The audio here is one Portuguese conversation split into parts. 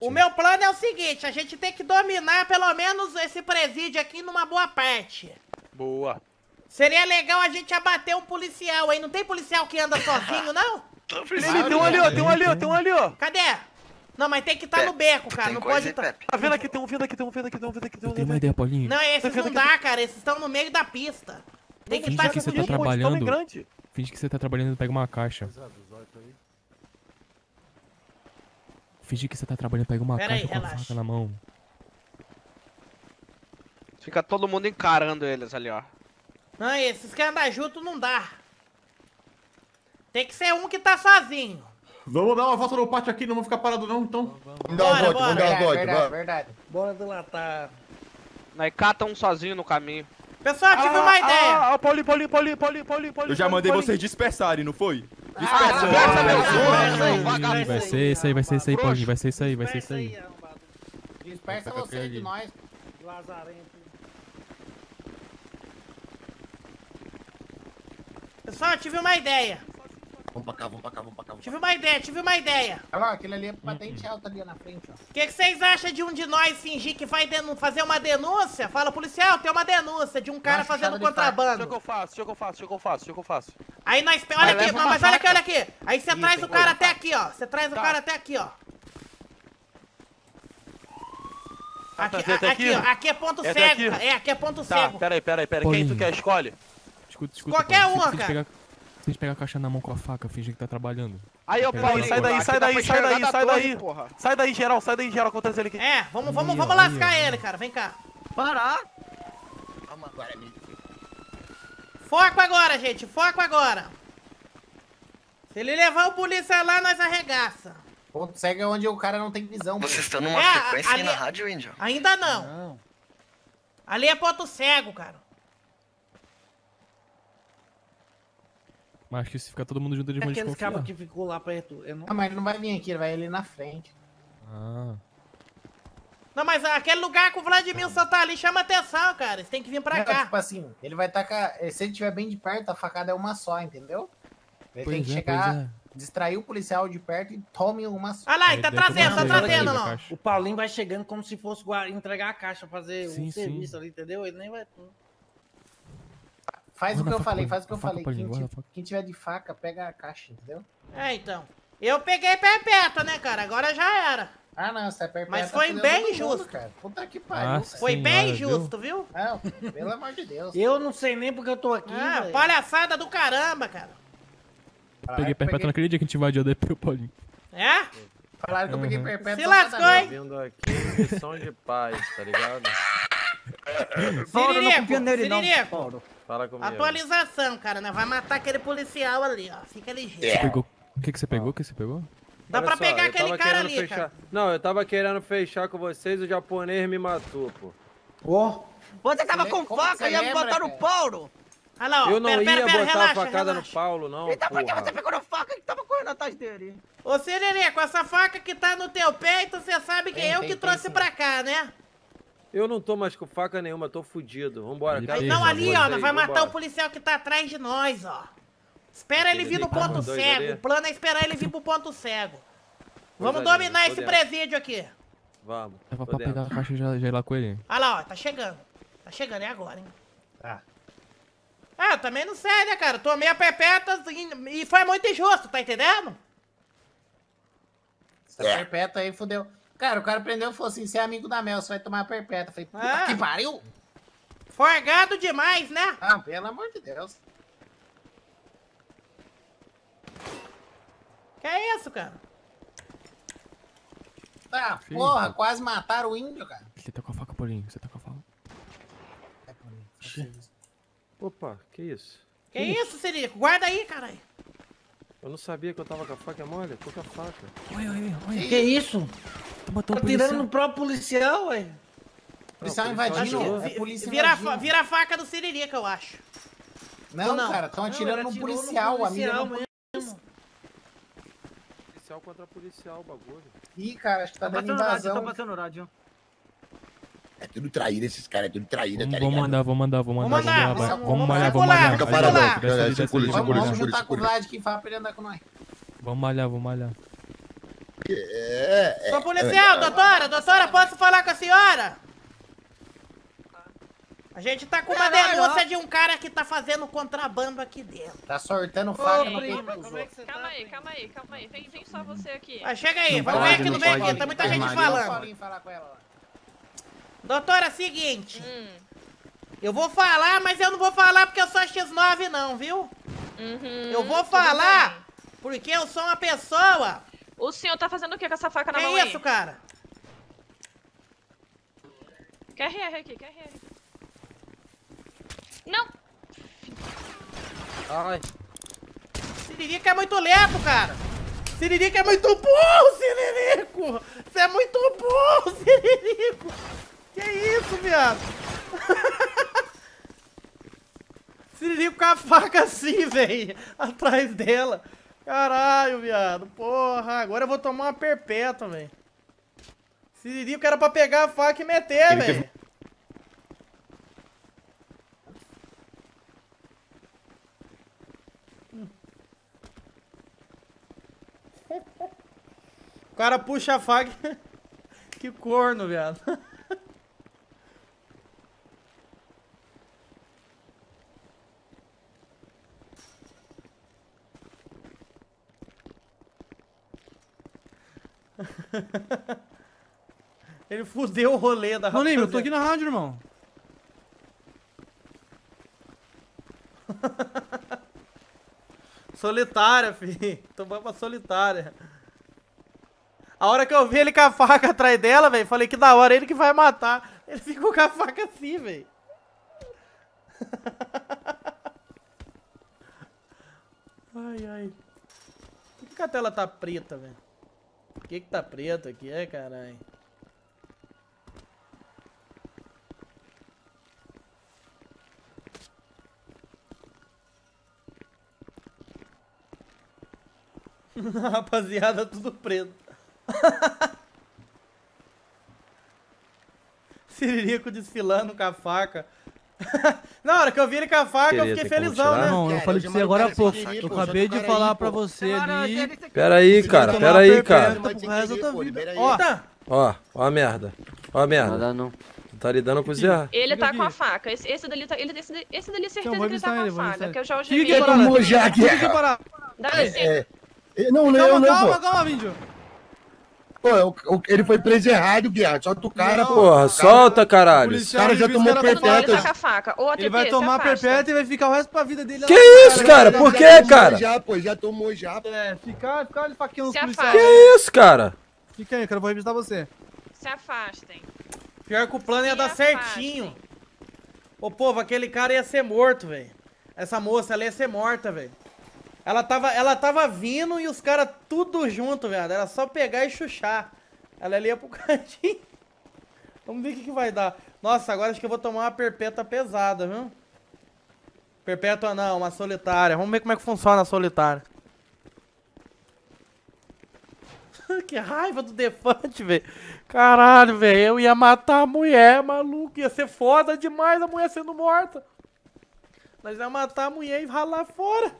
O meu plano é o seguinte, a gente tem que dominar pelo menos esse presídio aqui numa boa parte. Boa. Seria legal a gente abater um policial aí. Não tem policial que anda sozinho, não? Tem um ali, ó. Tem um ali, ó. Cadê? Não, mas tem que estar no beco, cara. Não pode estar... Tá vendo aqui? Tem um vindo aqui. Tem uma ideia, Paulinho. Não, esses não dá, cara. Esses estão no meio da pista. Tem que Finge estar... que você tá trabalhando. Finge que você tá trabalhando e pega uma caixa. Finge que você tá trabalhando e pega uma caixa com a faca na mão. Fica todo mundo encarando eles ali, ó. Não, esses que andam junto não dá. Tem que ser um que tá sozinho. Vamos dar uma volta no pátio aqui, não vamos ficar parados não, então. Vamos dar uma volta, vamos dar uma volta. Verdade. Bora dilatar. Aí cata um sozinho no caminho. Pessoal, tive uma ideia. Paulinho. Eu já mandei vocês dispersarem, não foi? Vai ser isso aí, Paulinho. Vai ser isso aí. Dispersa você de nós, lazarento. Pessoal, tive uma ideia. Vamos pra cá. Tive uma ideia. Olha lá, aquele ali é patente alta ali na frente, ó. O que vocês acham de um de nós fingir que vai fazer uma denúncia? Fala, policial, tem uma denúncia de um cara fazendo contrabando. O que eu faço? Aí nós... Olha aqui, não, mas olha aqui. Aí você traz o cara até aqui, ó. Você traz o cara até aqui, ó. Aqui é ponto cego, cara. Aqui é ponto cego. Pera aí. Quem tu quer? Escolhe. Escuta. Qualquer um, cara. Se a gente pegar a caixa na mão com a faca, finge que tá trabalhando. Aí, ô Paulinho, sai daí. Sai daí, geral, acontece ele aqui. É, vamos lascar ele, cara. Vem cá. Parar. Vamos agora, amigo. Foco agora, gente. Foco agora. Se ele levar o polícia lá, nós arregaça. Ponto cego é onde o cara não tem visão. Vocês estão numa frequência aí na rádio, Angel? Ainda não. Ali é ponto cego, cara. Mas acho que se ficar todo mundo junto, eles vão desconfiar. Aqueles cabos que ficou lá perto. Não, mas ele não vai vir aqui, ele vai ali na frente. Não, mas aquele lugar que o Vladimir só tá ali chama atenção, cara. Eles têm que vir pra cá. Tipo assim, ele vai tacar... Se ele estiver bem de perto, a facada é uma só, entendeu? Ele tem que chegar, distrair o policial de perto e tome uma só. Olha lá, ele tá trazendo, não. O Paulinho vai chegando como se fosse entregar a caixa, fazer um serviço ali, entendeu? Ele nem vai... Faz o que eu falei. Quem tiver de faca, pega a caixa, entendeu? É, então. Eu peguei perpétua, né, cara? Agora já era. Ah, não, você é perpétua. Mas foi bem justo, cara. Puta que pariu. Foi bem justo, viu? Não, pelo amor de Deus. Eu não sei nem porque eu tô aqui. Palhaçada do caramba, cara. Peguei perpétua naquele dia que a gente invadiu a DP, o Paulinho. É? Falaram que eu peguei perpétua. Se lascou, hein? Vindo aqui em missão de paz, tá ligado? Siririco. Fala comigo. Atualização, cara, né? Vai matar aquele policial ali, ó. Fica ligeiro. O que você pegou? Dá pra pegar aquele cara ali, cara. Não, eu tava querendo fechar com vocês, o japonês me matou, pô. Você tava com faca e ia me botar no Paulo. Olha lá, ó. Eu não ia botar relaxa, a facada no Paulo, não, então por que você pegou na faca que tava correndo atrás dele? Ô, Siririco, essa faca que tá no teu peito, você sabe que é eu que trouxe pra cá, né? Eu não tô mais com faca nenhuma, tô fudido. Vambora, cara. Então ali, ó, nós vai matar o policial que tá atrás de nós, ó. Espera ele vir no ponto cego. O plano é esperar ele vir pro ponto cego. Vamos dominar esse presídio aqui. Vamos. Eu vou pra pegar a caixa e já ir lá com ele. Olha lá, ó, tá chegando. Tá chegando, é agora, hein? Tá. Eu também não sei, né, cara? Tomei a perpétua e foi muito injusto, tá entendendo? Essa perpétua aí fudeu. Cara, o cara prendeu e falou assim, você é amigo da Mel, você vai tomar a perpétua. Eu falei, puta que pariu! Forgado demais, né? Ah, pelo amor de Deus. Que é isso, cara? Tá, porra, quase mataram o índio, cara. Você tá com a faca, Paulinho, você tá com a faca. Opa, que isso? Que isso, Sirico? Guarda aí, caralho. Eu não sabia que eu tava com a faca, mole. Tô com a faca. Olha. Que isso? Tá tirando no próprio policial, ué. Policial invadindo. É polícia invadindo. Vira a faca do Siririca, eu acho. Não, cara, estão atirando no policial, amigo. Policial contra policial, o bagulho. Ih, cara, acho que tá dando invasão. Tá passando o rádio. É tudo traíra, esses caras, é tudo traíra, tá ligado? Vamos mandar. Vamos malhar. Fica parado, circula. Vamos juntar com o Vlad que fala pra ele andar com nós. Vamos malhar. Sou policial, doutora, posso falar com a senhora? A gente tá com uma denúncia de um cara que tá fazendo contrabando aqui dentro. Tá sortando faca no primo. peito dos outros. Calma aí. Vem só você aqui. Ah, chega aí, vamos ver aqui no meio aqui, tá muita gente falando. Doutora, seguinte. Eu vou falar, mas eu não vou falar porque eu sou X9 não, viu? Eu vou falar porque eu sou uma pessoa... O senhor tá fazendo o que com essa faca na mão aí? aí? Que isso, cara? Quer RR aqui. Não! Ai. Siririca é muito lento, cara. Siririca é muito burro, Siririco. Você é muito burro, Siririco. Que isso, viado? Siririco com a faca assim, velho. Atrás dela. Caralho, viado. Porra, agora eu vou tomar uma perpétua, velho. Siririco era pra pegar a faca e meter, velho. O cara puxa a faca. Que corno, viado. Ele fudeu o rolê da Não, eu tô aqui na rádio, irmão. Solitária, fi. Tomou pra solitária. A hora que eu vi ele com a faca atrás dela, velho, falei que da hora, ele que vai matar. Ele ficou com a faca assim, velho. Ai. Por que a tela tá preta, velho? Por que tá preto aqui? É, caralho. Rapaziada, tudo preto. Siririco desfilando com a faca. Na hora que eu vi ele com a faca, eu fiquei felizão, né? Não, eu falei pra você agora há pouco. Eu acabei de falar pra você ali. Pera aí, cara. Ó, ó a merda. Ó a merda. Nada não. Tu tá lidando com o Zé. Ele tá com a faca. Esse dali tá. Esse dali certeza que ele tá com a faca. Que eu já Quem tomou já aqui? Dá licença. Não, Calma, Vindio. Pô, ele foi preso errado, Guiar. Solta o cara, pô. Porra, solta, caralho. O cara já tomou perpétua. Ele tá com a faca. Ô, Ele vai tomar perpétua e vai ficar o resto da vida dele. Que isso, cara? Por que, cara? Já tomou já. É, ficar de faquinha nos Se policiais. Que isso, cara? Fica aí, eu vou revistar você. Se afastem. pior que o plano ia dar certinho. Ô, povo, aquele cara ia ser morto, velho. Essa moça, ela ia ser morta, velho. Ela tava vindo e os caras tudo junto, velho. Era só pegar e chuchar. Ela ia pro cantinho. Vamos ver o que vai dar. Nossa, agora acho que eu vou tomar uma perpétua pesada, viu? Perpétua não, uma solitária. Vamos ver como é que funciona a solitária. Que raiva do Defante, velho. Caralho, velho. Eu ia matar a mulher, maluco. Ia ser foda demais a mulher sendo morta. Nós ia matar a mulher e ralar fora.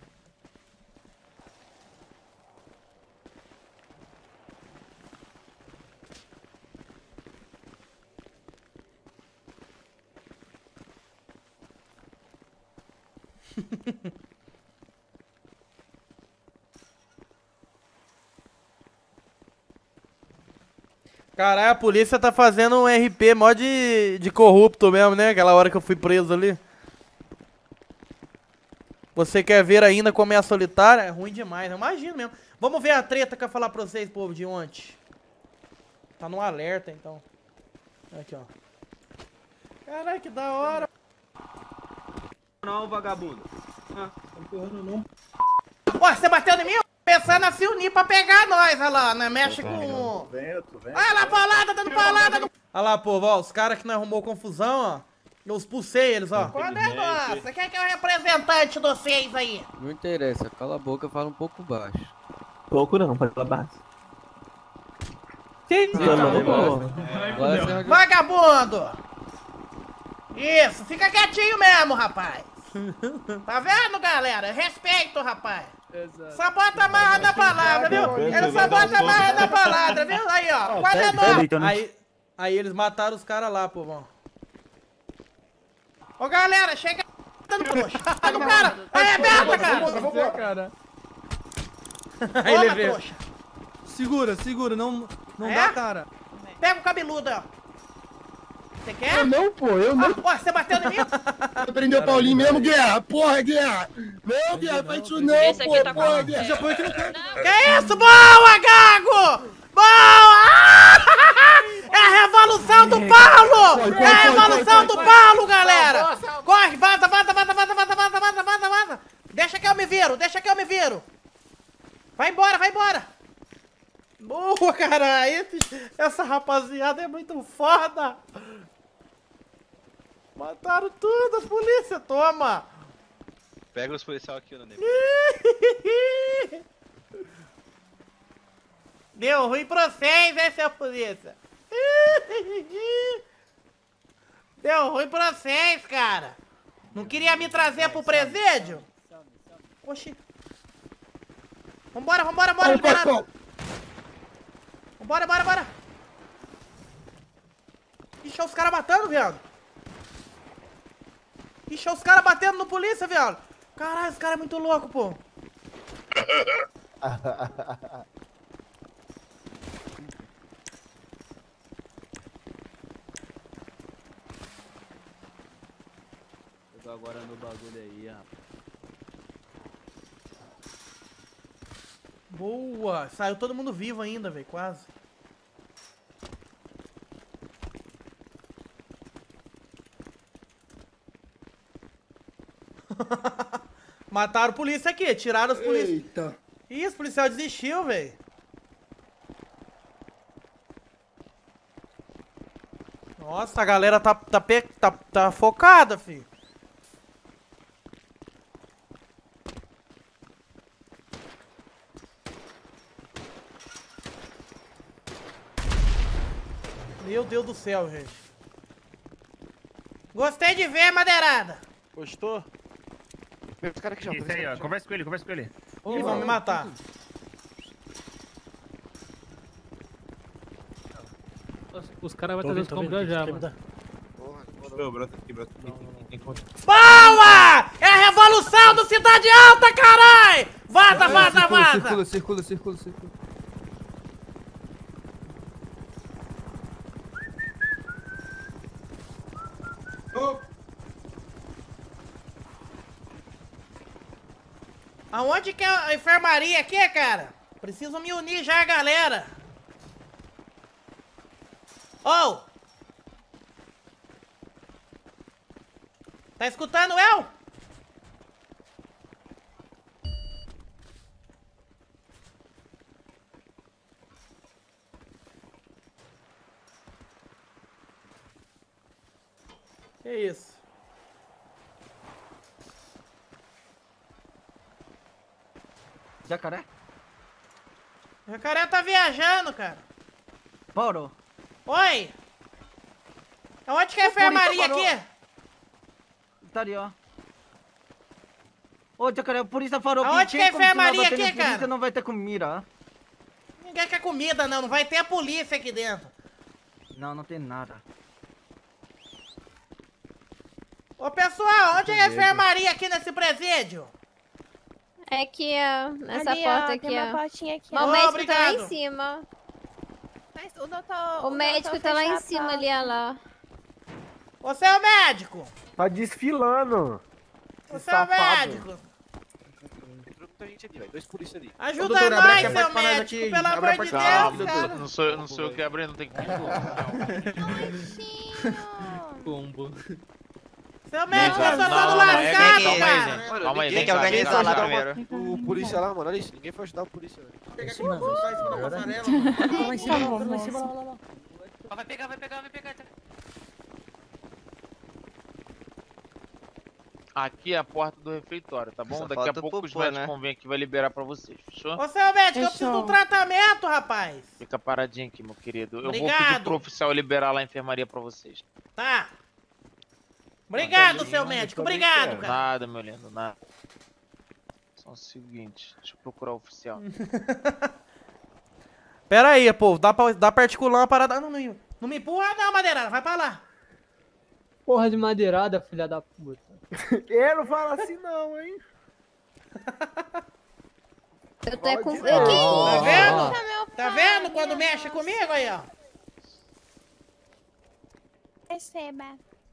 Caralho, a polícia tá fazendo um RP mó de corrupto mesmo, né? Aquela hora que eu fui preso ali. Você quer ver ainda como é a solitária? É ruim demais, eu imagino mesmo. Vamos ver a treta que eu ia falar pra vocês, povo, de ontem. Tá no alerta, então. Aqui, ó. Caralho, que da hora. Não, vagabundo. Ah, tá empurrando não. Ó, você bateu em mim? Pensando a se unir pra pegar nós, olha lá, né? Mexe com... Olha lá, paulada, dando paulada. Olha lá, povo, ó, os caras que não arrumou confusão, ó. Eu expulsei eles, ó. Qual é o negócio? Quem que é o representante de vocês aí? Não interessa, cala a boca, fala um pouco baixo. Pouco não, fala baixo. Vagabundo! Isso, fica quietinho mesmo, rapaz. Tá vendo, galera? Respeito, rapaz. Só bota amarra na palavra, viu? Ele só bota amarra na palavra, viu? Aí, ó. Quase é nóis. Aí eles mataram os caras lá, povão. Ô, galera, chega dando trouxa. Pega o cara. Aí, aberta, cara. Aí ele veio. Trouxa. Segura, não dá, cara. Pega o cabeludo, ó. Você quer? Eu não, pô, eu não. Pô, você bateu em mim? Você prendeu o Paulinho mesmo, Guerra? Porra, Guerra! Não, Guerra, faz isso não, Esse aqui pô, tá porra, com- Guerra. Já põe aqui no canto. Que isso? Boa, Gago! Boa! É a revolução do Paulo! É a revolução do Paulo, galera! Corre, vaza! Deixa que eu me viro! Vai embora! Boa, cara! Essa rapaziada é muito foda! Mataram tudo, a polícia, toma! Pega os policiais aqui, Nenê. Deu ruim pra vocês, hein, seu polícia? Deu ruim pra vocês, cara. Não queria me trazer pro presídio? Oxi. Vambora, liberado. Vambora. Ixi, olha os caras matando, viado. Ixi, olha os caras batendo no polícia, viado. Caralho, esse cara é muito louco, pô. Eu tô agora no bagulho aí, rapaz. Boa! Saiu todo mundo vivo ainda, velho, quase. Mataram o polícia aqui, tiraram os polícias. Eita. Ih, os policial desistiu, velho. Nossa, a galera tá focada, filho. Meu Deus do céu, gente. Gostei de ver, madeirada. Gostou? Esse cara aqui já. Isso aí, ó. Conversa com ele. Ih, vão me matar. Os caras vão trazer os compras já, mano. Boa! É a revolução do Cidade Alta, carai! Vaza! Circula. Aonde que é a enfermaria aqui, cara? Preciso me unir já, galera. Ô! Tá escutando eu? Que isso? Jacaré? Jacaré tá viajando, cara. Paulo. Oi! Aonde que é a enfermaria aqui? Tá ali, ó. Ô, Jacaré, a polícia falou aonde que é a enfermaria aqui, cara? Polícia não vai ter comida, ó. Ninguém quer comida, não. Não vai ter a polícia aqui dentro. Não tem nada. Ô, pessoal, onde é a enfermaria aqui nesse presídio? É aqui, ó. Nessa Ali, porta ó, aqui, tem uma ó. portinha aqui, Mas ó. o médico tá lá Obrigado. em cima. Mas o doutor... O médico tá lá em fechado, cima tá? ali, ó lá. Você é o médico? Tá desfilando. Você é o médico? Entrou muita gente ali, velho. 2 polícias ali. Ajuda doutor, nós, abre a seu porta pra nós médico, aqui. pelo Abre a amor de porta. Deus, Calma, cara. Não sou eu que abri, não tem Combo. Seu médico, eu sou todo Calma lascado, aí, cara. gente. Calma aí, Tem que organizar lá primeiro. O polícia lá, mano. Olha isso. Ninguém foi ajudar o polícia, velho. Pega aqui, mano. Tá em cima da passarela. Lá em cima, lá. Vai pegar. Aqui é a porta do refeitório, tá bom? Só Daqui a falta pouco o os popô, médicos né? vão vir aqui e vai liberar pra vocês, fechou? Ô, seu médico, eu preciso de um tratamento, rapaz. Fica paradinho aqui, meu querido. Eu vou Obrigado. pedir pro oficial liberar lá a enfermaria pra vocês. Tá. Obrigado, seu médico. Obrigado, cara. Nada, meu lindo, nada. É o seguinte, deixa eu procurar o oficial. Pera aí, pô, dá pra articular uma parada. Não me empurra não, madeirada, vai pra lá. Porra de madeirada, filha da puta. Ele não fala assim não, hein? Eu tô com... Tá vendo? Tá vendo quando mexe comigo aí, ó? Receba.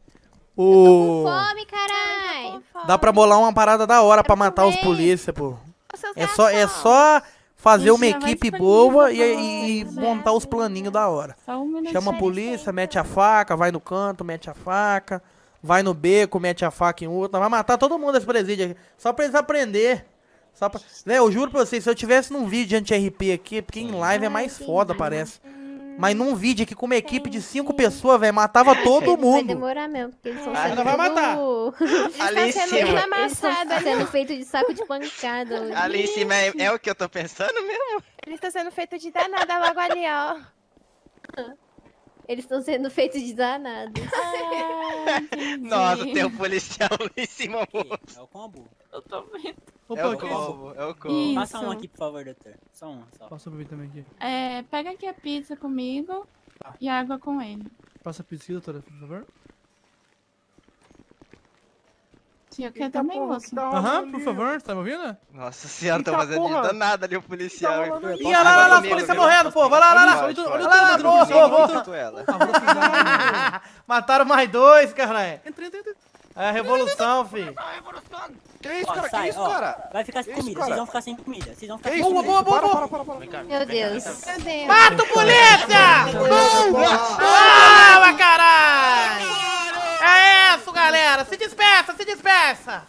Fome, carai. Dá pra bolar uma parada da hora pra matar os polícia, pô. É só fazer uma equipe boa e montar os planinhos da hora. Chama a polícia, mete a faca, vai no canto, mete a faca, vai no beco, mete a faca em outra. Vai matar todo mundo esse presídio aqui. Só pra eles aprender. Eu juro pra vocês, se eu tivesse num vídeo de anti-RP aqui, porque em live é mais foda, parece. Mas num vídeo aqui com uma equipe de 5 pessoas, velho, matava todo mundo. Vai demorar mesmo, porque eles são Ela vai matar. Ali em cima. Eles estão sendo feitos de saco de pancada. Hoje. Ali em cima é o que eu tô pensando mesmo? Eles estão sendo feitos de danada logo ali, ó. Eles estão sendo feitos de danado. Nossa, tem um policial lá em cima, moço. É o combo. Eu tô vendo. É o combo, é o combo. Passa um aqui, por favor, doutor. Só um, só. Passa pra mim também aqui. Pega aqui a pizza comigo e água com ele. Passa a pizza, doutora, por favor. Sim, eu quero também, moço. Aham, por favor, tá me ouvindo? Nossa senhora, tô fazendo de danada ali o policial. Ih, olha lá, os polícia morrendo, pô. Vai lá, olha lá. Mataram mais 2, caralho. É a revolução, filho. Que isso, cara? Que isso, cara? Vai ficar sem comida, vocês vão ficar sem comida. Vocês vão ficar sem Boa. Meu Deus. Mata o polícia! Boa, caralho! É isso, galera. Se despeça.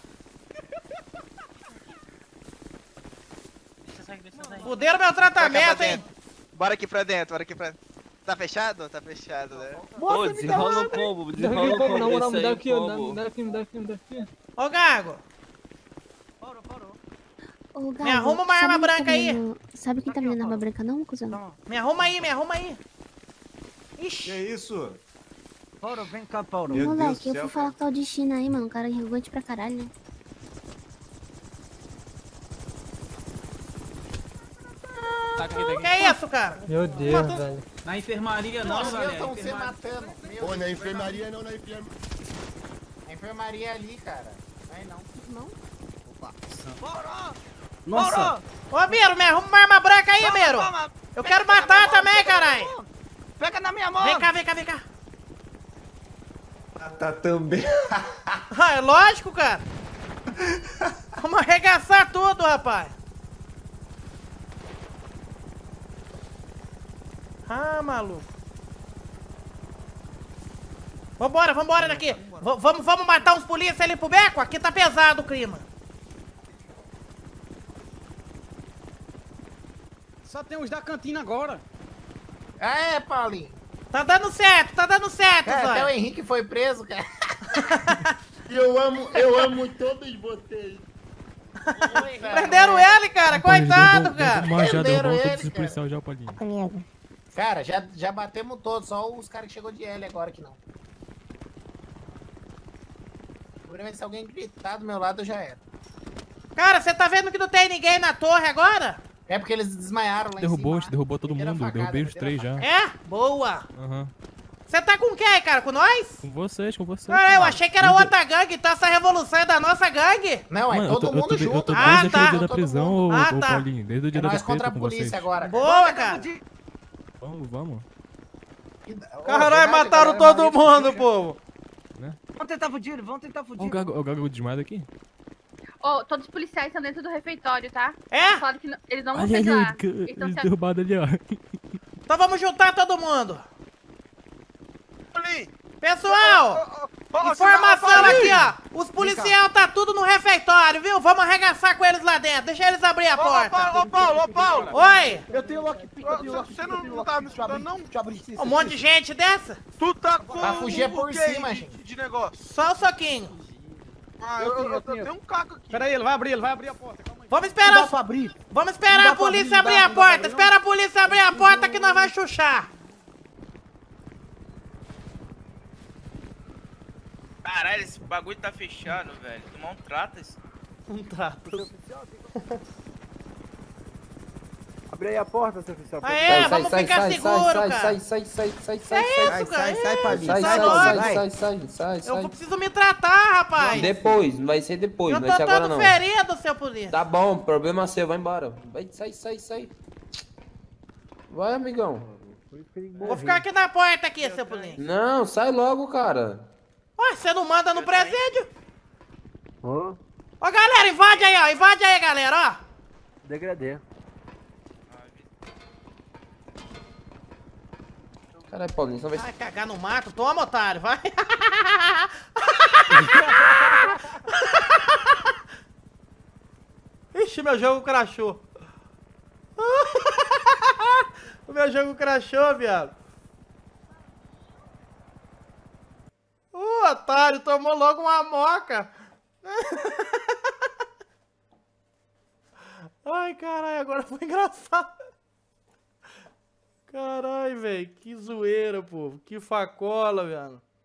Fuderam meu tratamento, hein? Bora aqui pra dentro. Tá fechado? Tá fechado, né? Ô, desenrola o combo, desenrola o combo. Não, me dá aqui, me dá aqui. Ô, Gago. Ô, Gago, me arruma uma arma branca aí. Sabe quem tá me dando arma branca não, cuzão? Me arruma aí. Ixi. Que isso? Paulo, vem cá, Paulo. Moleque, eu fui falar com o tal de China aí, mano. Um cara arrogante pra caralho, né? Que isso, cara? Meu Deus, velho. Na enfermaria não, galera. Estão se matando. Pô, na enfermaria não, A enfermaria ali, cara. Aí não. Opa. Nossa. Ô, Miro, me arruma uma arma branca aí, Miro. Eu quero matar também, caralho. Pega na minha mão. Vem cá. Tá também. É lógico, cara. Vamos arregaçar tudo, rapaz. Maluco. Vambora daqui. Vamos matar uns polícia ali pro beco? Aqui tá pesado o clima. Só tem os da cantina agora. Paulinho. Tá dando certo, Até o Henrique foi preso, cara. Eu amo todos vocês. Prenderam ele, cara, coitado, cara. Já deu volta desse policial já, Paulinho. Cara, já batemos todos, só os caras que chegou de L agora que não. Se alguém gritar do meu lado, eu já era. Cara, você tá vendo que não tem ninguém na torre agora? É porque eles desmaiaram lá em cima. Derrubou todo mundo, derrubei os 3 já. É? Boa. Aham. Você tá com quem, cara? Com nós? Com vocês. Eu achei que era outra gangue, então essa revolução é da nossa gangue. Não, é todo mundo junto. Eu tô desde aquele dia da prisão, tá. Paulinho. Desde o dia da nós contra a com polícia vocês. agora. Boa, cara. Vamos. Caralho, mataram todo mundo, povo. Vamos tentar fugir. O Gago desmaiado aqui? Todos os policiais estão dentro do refeitório, tá? É? Falaram que eles não vão Olha ali, pegar. eles derrubaram ali, ó. Então vamos juntar todo mundo. Pessoal, informação aqui, ó. Os policiais tá tudo no refeitório, viu? Vamos arregaçar com eles lá dentro. Deixa eles abrir a porta. Ô, Paulo. Oi. Eu tenho lockpick, Você não tá me escutando, não? Um monte de gente dessa? Tu tá com... Pra fugir por cima, gente. De negócio. Só um soquinho. Eu tenho um caco aqui. Pera aí, ele vai abrir a porta. Calma aí. Vamos esperar a polícia abrir a porta. Espera a polícia abrir a porta que nós vai chuchar. Caralho, esse bagulho tá fechado, velho. Tu maltrata isso. Um trato. Abre aí a porta, seu oficial. Aê, vamos ficar seguro, cara. Sai, É isso, cara? sai, Palito. Sai. Eu preciso me tratar, rapaz. Depois, não vai ser depois, eu não vai ser agora tô não. todo ferido, seu polícia. Tá bom, problema seu, vai embora. Vai, sai. Vai, amigão. Vou ficar aqui na porta aqui, seu polícia. Não, sai logo, cara. Ué, você não manda no presídio? Ó, galera, invade aí, ó. Invade aí, galera, ó. Degradê. Caralho, Paulinho, você não vai cagar no mato? Toma, otário, vai. Ixi, meu jogo crashou. O meu jogo crashou, viado. Otário, tomou logo uma moca. Ai, caralho, agora foi engraçado. Caralho, velho, que zoeira, povo. Que facola, velho.